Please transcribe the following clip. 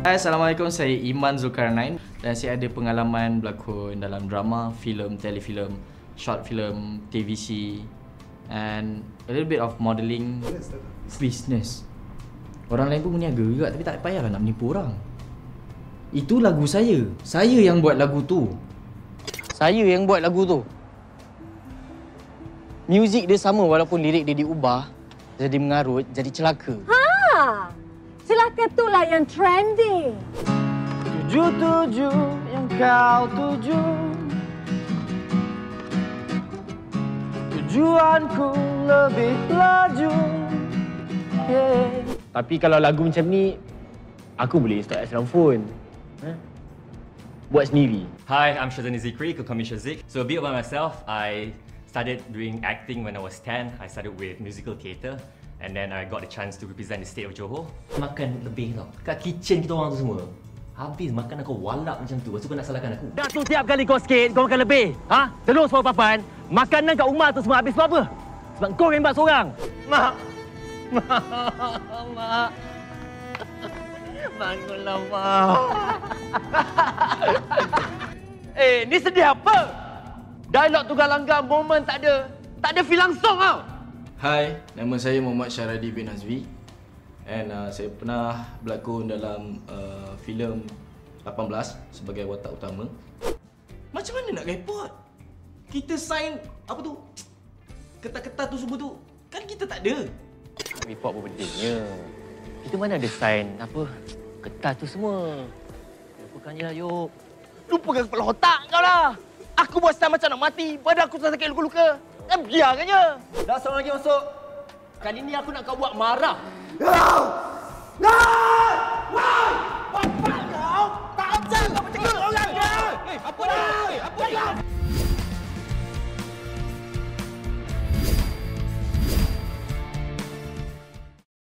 Hai, Assalamualaikum. Saya Iman Zulkarnain dan saya ada pengalaman berlakon dalam drama, filem, telefilm, short film, TVC and a little bit of modelling business. Orang lain pun berniaga juga tapi tak payahlah nak menipu orang. Itu lagu saya. Saya yang buat lagu tu. Saya yang buat lagu tu. Muzik dia sama walaupun lirik dia diubah jadi mengarut, jadi celaka. Ha! Celaka itulah yang trending. 77 yang kau tuju, tujuanku lebih laju. Tapi kalau lagu macam ni, aku boleh install dalam phone. Buat sendiri. Hi, I'm Shazani Zikri, call me Shazik. So a bit about myself, I started doing acting when I was 10. I started with musical theatre and then I got the chance to represent the state of Johor. Makan lebih tau. Kat kitchen kita orang tu semua. Habis makan aku walap macam tu. Lepas tu kau nak salahkan aku. Dah tu tiap kali kau sikit, kau makan lebih. Ha? Telur sepuluh papan, makanan kat rumah tu semua habis sebab apa? Sebab kau rembat seorang. Mak. Mak. Bangunlah, Mak. Ni sedih apa? Dialog tu galanggang, momen tak ada. Tak ada feel langsung tau. Hai, nama saya Muhammad Syaradi bin Azwi and saya pernah berlakon dalam filem 18 sebagai watak utama. Macam mana nak report? Kita sign apa tu? Ketat-ketat tu semua tu. Kan kita tak ada. Report apa pentingnya? Kita mana ada sign apa? Ketat tu semua. Lupakan je lah, Yop. Lupakan kepala otak kau lah. Aku buat style macam nak mati. Badan aku sakit luka-luka. Biarkan je. Dah seorang lagi masuk. Kali ni aku nak kau buat marah. Bapak kau tak ajar kau bercakap orang. Apa dah? Apa dah?